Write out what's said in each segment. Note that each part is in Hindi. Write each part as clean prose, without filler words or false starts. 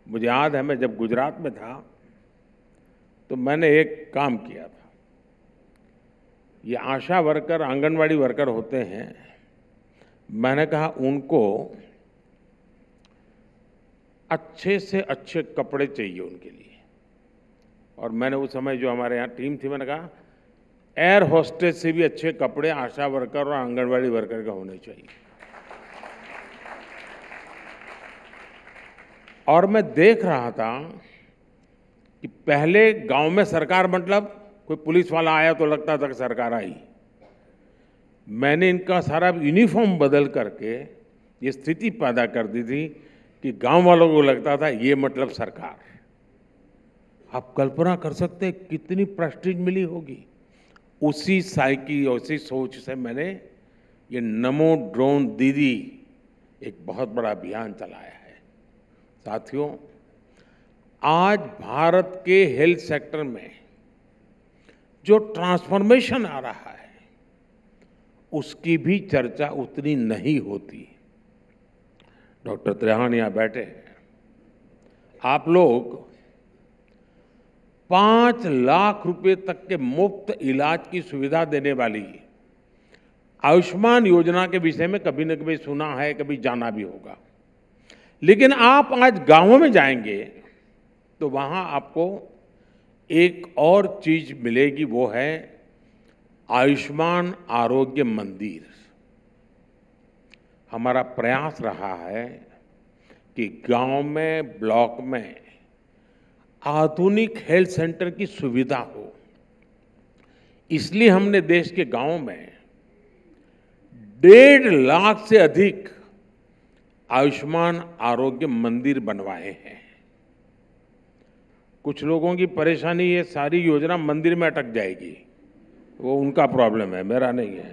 मुझे याद है, मैं जब गुजरात में था तो मैंने एक काम किया था। ये आशा वर्कर, आंगनवाड़ी वर्कर होते हैं, मैंने कहा उनको अच्छे से अच्छे कपड़े चाहिए उनके लिए। और मैंने उस समय जो हमारे यहाँ टीम थी, मैंने कहा एयर होस्टेस से भी अच्छे कपड़े आशा वर्कर और आंगनवाड़ी वर्कर के होने चाहिए। और मैं देख रहा था कि पहले गांव में सरकार मतलब कोई पुलिस वाला आया तो लगता था कि सरकार आई। मैंने इनका सारा यूनिफॉर्म बदल करके ये स्थिति पैदा कर दी थी कि गांव वालों को लगता था ये मतलब सरकार। आप कल्पना कर सकते हैं कितनी प्रेस्टीज मिली होगी। उसी साइकी, उसी सोच से मैंने ये नमो ड्रोन दीदी एक बहुत बड़ा अभियान चलाया है। साथियों, आज भारत के हेल्थ सेक्टर में जो ट्रांसफॉर्मेशन आ रहा है उसकी भी चर्चा उतनी नहीं होती। डॉक्टर त्रेहान यहाँ बैठे हैं। आप लोग 5 लाख रुपए तक के मुफ्त इलाज की सुविधा देने वाली आयुष्मान योजना के विषय में कभी न कभी सुना है, कभी जाना भी होगा। लेकिन आप आज गांवों में जाएंगे तो वहां आपको एक और चीज मिलेगी, वो है आयुष्मान आरोग्य मंदिर। हमारा प्रयास रहा है कि गांव में, ब्लॉक में आधुनिक हेल्थ सेंटर की सुविधा हो। इसलिए हमने देश के गांवों में 1.5 लाख से अधिक आयुष्मान आरोग्य मंदिर बनवाए हैं। कुछ लोगों की परेशानी, ये सारी योजना मंदिर में अटक जाएगी, वो उनका प्रॉब्लम है, मेरा नहीं है।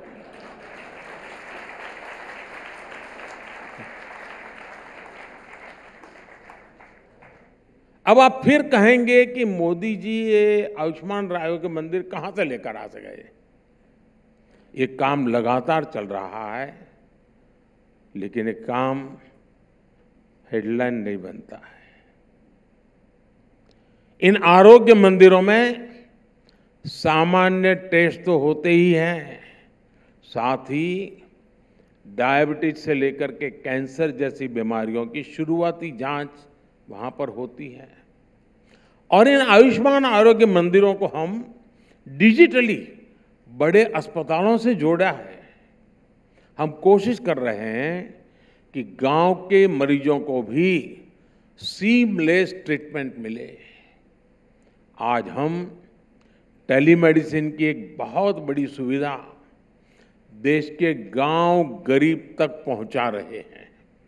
अब आप फिर कहेंगे कि मोदी जी ये आयुष्मान आरोग्य मंदिर कहां से लेकर आ सके। ये काम लगातार चल रहा है, लेकिन ये काम हेडलाइन नहीं बनता है। इन आरोग्य मंदिरों में सामान्य टेस्ट तो होते ही हैं, साथ ही डायबिटीज से लेकर के कैंसर जैसी बीमारियों की शुरुआती जांच वहां पर होती है। और इन आयुष्मान आरोग्य मंदिरों को हम डिजिटली बड़े अस्पतालों से जोड़ा है। हम कोशिश कर रहे हैं कि गांव के मरीजों को भी सीमलेस ट्रीटमेंट मिले। आज हम टेलीमेडिसिन की एक बहुत बड़ी सुविधा देश के गांव गरीब तक पहुंचा रहे हैं।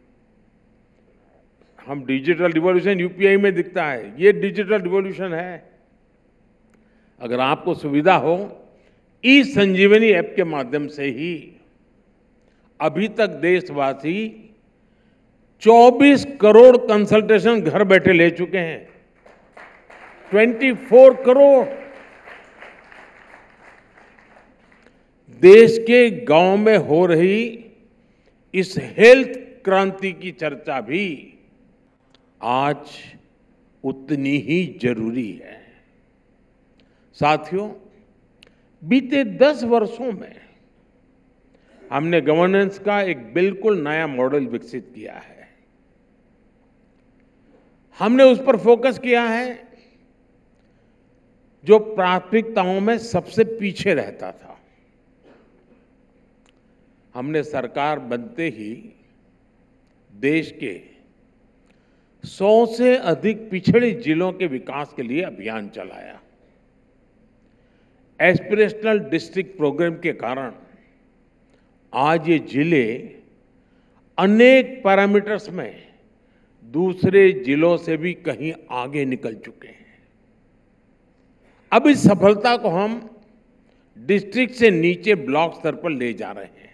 हम डिजिटल रिवॉल्यूशन यूपीआई में दिखता है, ये डिजिटल रिवॉल्यूशन है। अगर आपको सुविधा हो, ई संजीवनी ऐप के माध्यम से ही अभी तक देशवासी 24 करोड़ कंसल्टेशन घर बैठे ले चुके हैं। 24 करोड़। देश के गांव में हो रही इस हेल्थ क्रांति की चर्चा भी आज उतनी ही जरूरी है। साथियों, बीते 10 वर्षों में हमने गवर्नेंस का एक बिल्कुल नया मॉडल विकसित किया है। हमने उस पर फोकस किया है जो प्राथमिकताओं में सबसे पीछे रहता था। हमने सरकार बनते ही देश के 100 से अधिक पिछड़े जिलों के विकास के लिए अभियान चलाया। एस्पिरेशनल डिस्ट्रिक्ट प्रोग्राम के कारण आज ये जिले अनेक पैरामीटर्स में दूसरे जिलों से भी कहीं आगे निकल चुके हैं। अब इस सफलता को हम डिस्ट्रिक्ट से नीचे ब्लॉक स्तर पर ले जा रहे हैं।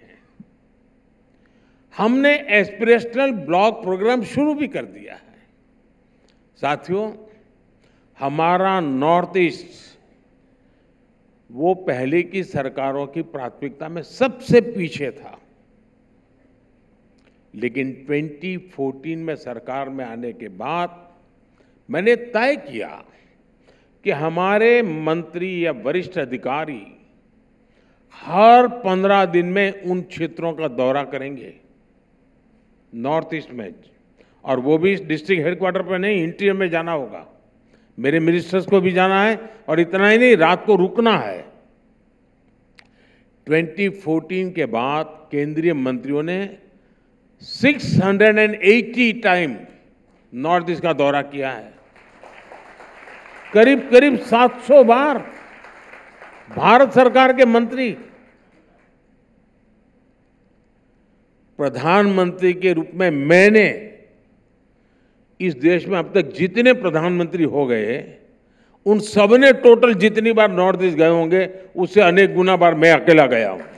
हमने एस्पिरेशनल ब्लॉक प्रोग्राम शुरू भी कर दिया है। साथियों, हमारा नॉर्थ ईस्ट वो पहले की सरकारों की प्राथमिकता में सबसे पीछे था। लेकिन 2014 में सरकार में आने के बाद मैंने तय किया कि हमारे मंत्री या वरिष्ठ अधिकारी हर 15 दिन में उन क्षेत्रों का दौरा करेंगे नॉर्थ ईस्ट में, और वो भी डिस्ट्रिक्ट हेडक्वार्टर पर नहीं, इंटीरियर में जाना होगा। मेरे मिनिस्टर्स को भी जाना है, और इतना ही नहीं, रात को रुकना है। 2014 के बाद केंद्रीय मंत्रियों ने 680 टाइम नॉर्थ ईस्ट का दौरा किया है। करीब करीब 700 बार भारत सरकार के मंत्री प्रधानमंत्री के रूप में, मैंने इस देश में अब तक जितने प्रधानमंत्री हो गए उन सबने टोटल जितनी बार नॉर्थ ईस्ट गए होंगे उससे अनेक गुना बार मैं अकेला गया हूं।